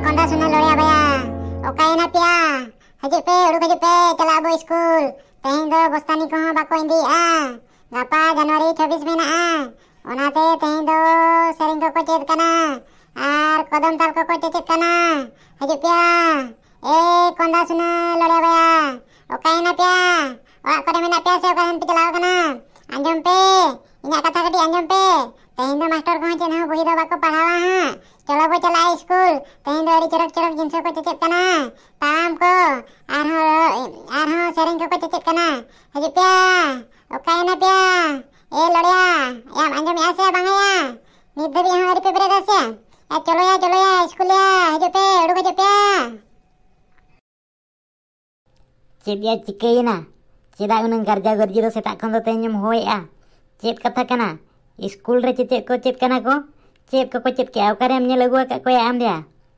konda suna loya baya. Okaina pia. Hajud pe, uduk hajud pe, chala abo school. Tehin do bostani ko bako indi Gapa Januari 26 menaa. Onate tehin do sering ko chat kana. Ar kodam tal ko chat kana. Hajud pia. Konda suna loya baya. Okaina pia. Orak kode mena pia se okain pe chala kana. Anjom pe. Inya kata kadi anjom pe. Tehin do master ko chat ha buhi do bako padhawa ha. चलो वो चला school तेन दो चरक चरक जिनसो को चेचेत कना ताम को आरहो सेरिंग को चेचेत कना हजु प्या ओकायना प्या ए लड़या याम अंजम यासे बांगया निधबी हमारी पेपर दसे या चलो या स्कूल या हजु पे उडु हजु प्या चेदिया चिकेना चेदा उन गर्जा गर्जी दो सेता खन दो तेनम होया चेत कथा कना स्कूल रे चेचेत को चेत कना को चेप को चेप के आवकारे हमने लगुआ का कोई आम दिया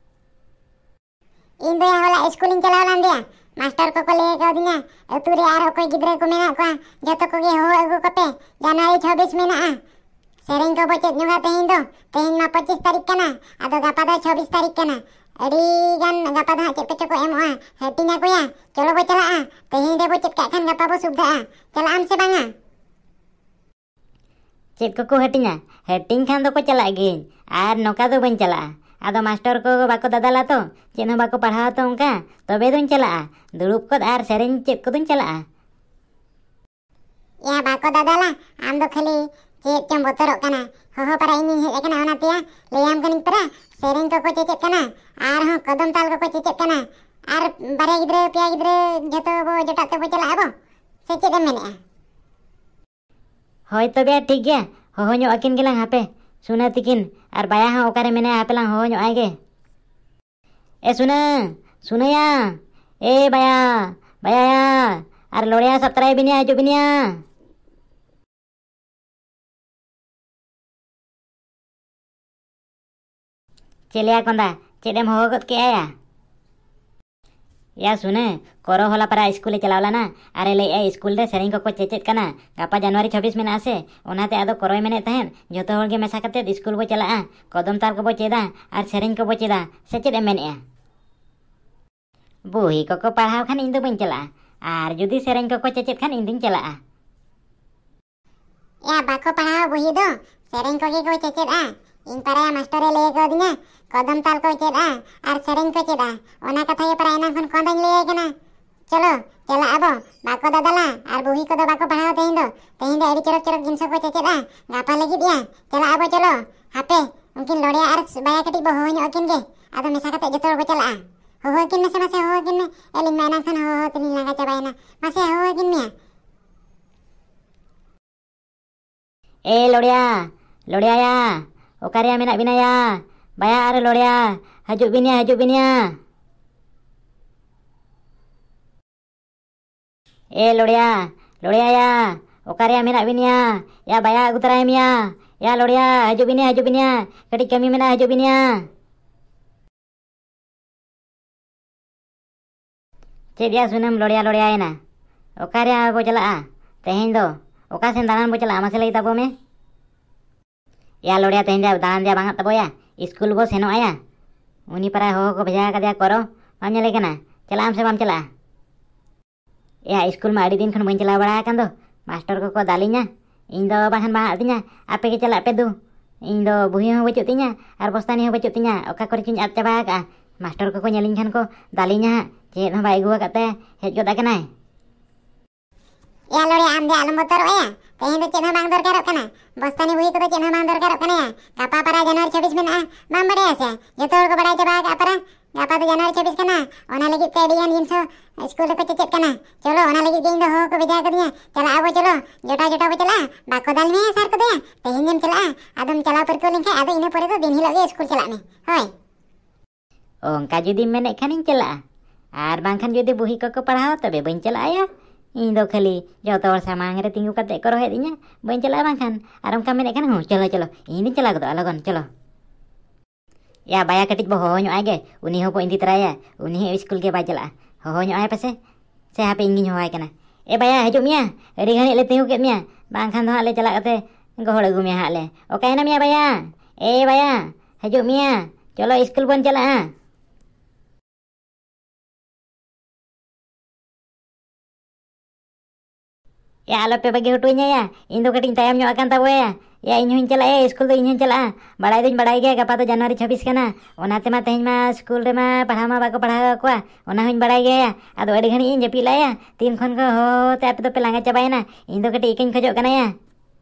इन दो वाला स्कूल इन चला लाम दिया मास्टर को ले को दिया तुरे यार कोई गिदरे को मेना को जतो को गे हो अगु कपे जनवरी 26 मेना सेरिंग को बचत नुगा तेहिन मा 25 तारीख कना आदो गापा दो 26 तारीख कना अड़ी गन गापा दा चेप पे को एमो हेटिना को या चलो बो चला तेहिन दे बचत का खान गापा बो सुविधा चला आम से बांगा चेत को हटिंगा हटिंग खान दो को चला गे आर नौका दो बन चला आदो मास्टर को बाको दादाला तो चेन बाको पढ़ावा तो उनका तबे दुन चला दुड़ुब को आर सेरेन चेत को दुन चला या बाको दादाला आम दो खाली चेत चम बोतरो कना हो परा इन हे कना ओनातिया लेयाम कनिक परा सेरेन को चेचेत कना आर हो कदम ताल को चेचेत कना आर बारे गिद्रे पिया गिद्रे जतो बो जटाते बो चला आबो से चेत मेने होय तबे ठीक गया हो ᱧᱚᱜ akin gelang hape suna tikin ar baya ha okare mene hape lang ho ᱧᱚᱜ age suna ya baya ya ar lorea subscribe binia haju binia chelia konda cedem ho got ke aya या सुने करो होला परा school चलावला ना अरे ले school रे सेरिंग को चेचेत कना गापा जनवरी 26 में आसे ओनाते आदो करोय मेने तहन जतो होल गे मेसा कते स्कूल बो चला कदम ताल को बो चेदा आर सेरिंग को बो चेदा से चेद मेने बुही को पढ़ाव खान इन दो बन चला आर जुदी सेरिंग को चेचेत खान इन दिन चला या बाको पढ़ाव बुही दो सेरिंग को चेचेत इन परा मास्टर ले को दिना कदम ताल को चेदा आर सेरिंग को चेदा ओना कथा ये परा एना खन कोंदाñ ले कना चलो चला आबो बाको दादाला आर बुही को दो बाको पढ़ाव तेहिन दो एडी चरक चरक जिनसो को चेदा गापा लगी दिया चला आबो चलो हापे उनकिन लोड़िया आर बाया कटी बो हो ᱧᱚᱜ किन गे आदो मेसा कते जतो बो चला हो किन मसे हो किन में एलिन मैना खन हो तिन लगा चबायना मसे हो किन मिया ए लोड़िया या ओकारिया मेना बिनाया baya are lorea hajuk binia lorea ya okaria mena binia ya baya agutara mia ya lorea hajuk binia kadi kami mena hajuk binia cedia sunam lorea ena okaria bo chala tehin do oka sen danan bo chala mase lagi tabo me ya lorea tehin danan dia banget tabo ya school बो सेनो आया उनी परा हो को भेजा का दिया करो बाम चले कना चला हम से बाम चला या स्कूल में आड़ी दिन खन बन चला बड़ा कान दो मास्टर को दालिना इन दो बाहन बा आतिना आपे के चला पे दो इन दो बुही हो बचुतिना आर बस्तानी हो बचुतिना ओका करे चिन आत चाबा का मास्टर को नेलिन खान को दालिना चेत हो बाई गुआ कते हेज गोदा कनाय या लोड़े आम दे आलम बतर आया तेहिन दो चेन बांग दरकार कना बस्तानी बुही को चेन बांग दरकार कना गापा परा जनवरी 26 में बाम बड़े आसे जतो को बड़ा चबा गापरा गापा तो जनवरी 26 कना ओना लगी तेडियन जिनसो स्कूल को चेचेत कना चलो ओना लगी दिन दो हो को भेजा कर दिया चला आबो चलो जोटा बो चला बाको दाल में सर को दिया तेहिन दिन चला आदम चला पर को लिंखे आदो इने परे तो दिन हिलो स्कूल चला में होय ओंका जुदी मेने खानिन चला आर बांखान जुदी बुही को पढ़ाओ तबे बन चला आया इन दो खाली जतो सामांग रे तिंगु कते को रहे दिnya बन चला बांखान आरम का मेने खान हो चलो इन चला गदो लगन चलो या बाया कटिज बो हो ᱧᱚᱜ आगे उनी हो को इंदी तराया उनी स्कूल के बा चला हो ᱧᱚᱜ आय पसे से हापे इंगिन होय कना ए बाया हजु मिया अड़ी घणी ले तिंगु के मिया बांखान दो ले चला कते गोहड़ अगु मिया हाले ओकायना मिया बाया ए बाया हजु मिया चलो स्कूल बन चला या आलो पे बगी हटुइnya ya इन दो कटिंग तायम ᱧᱚᱜ akan taboya या इन हुइन चला स्कूल दो इन हुइन चला बड़ाई दुñ बड़ाई गया गपा तो जनवरी 26 kana ओनाते मा तेहन मा स्कूल रे मा पढ़ा मा बाको पढ़ा कोआ ओना हुइन बड़ाई गया आदो अड़ी घणी इन जपी लाया 3 खन को हो ते आप तो पे लांगा चाबायना इन दो कटिंग इकिन खजो kana ya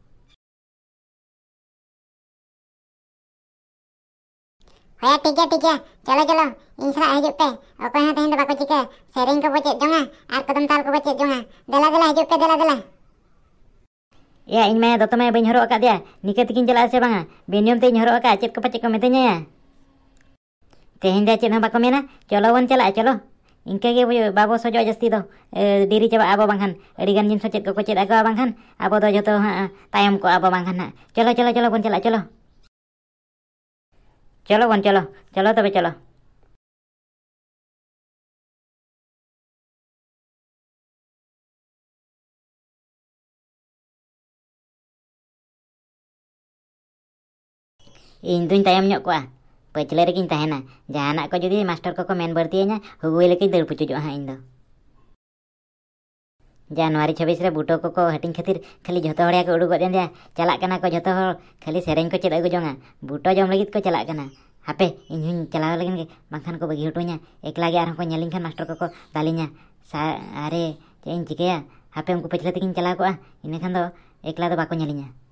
होया ठीक है चलो चलो इन सरा हजू पे ओको हां तेहन बाको चिका सेरेंग को बचे जोंगा आर कदम ताल को बचे जोंगा देला देला हजू पे देला या इन मैं दतो मैं बइन हरो का दिया निके तिकिन चला से बांगा बेनियम ते इन हरो का चेत को पचे को मेतेnya ya तेहन दे चेत हम बाको मेना चलो वन चला चलो इनके गे बाबो सोजो जस्ती दो डिरी चाबा आबो बांखान अड़ी गान जिन सो चेत को चेत आगो बांखान आबो दो जतो तायम को आबो बांखान ना चलो चलो चलो वन चला चलो चलो वन चलो चलो तबे चलो इन दुñ तायम ᱧᱚᱜ कोआ पचले रेगिन तहना जहाना को जुदी मास्टर को मेन बरतीया हुगुई लेकिन दड़ पुचुजो हाँ इन दो जनवरी 26 रे बूटो को हटिंग खातिर खाली झोतो हड़िया को उडुगो देंदिया चला कना को झोतो हड़ खाली सेरेंग को चेद अगु जोंगा बूटो जम लगित को चला कना हापे इन हुñ चलाव लगिन के बांखान को बगी हटुइnya एकला गे आरहं को नेलिन खान मास्टर को दालिnya अरे चे इन चिकेया हापे उनको पचले तकिन चला कोआ इने खान दो एकला दो बाको नेलिnya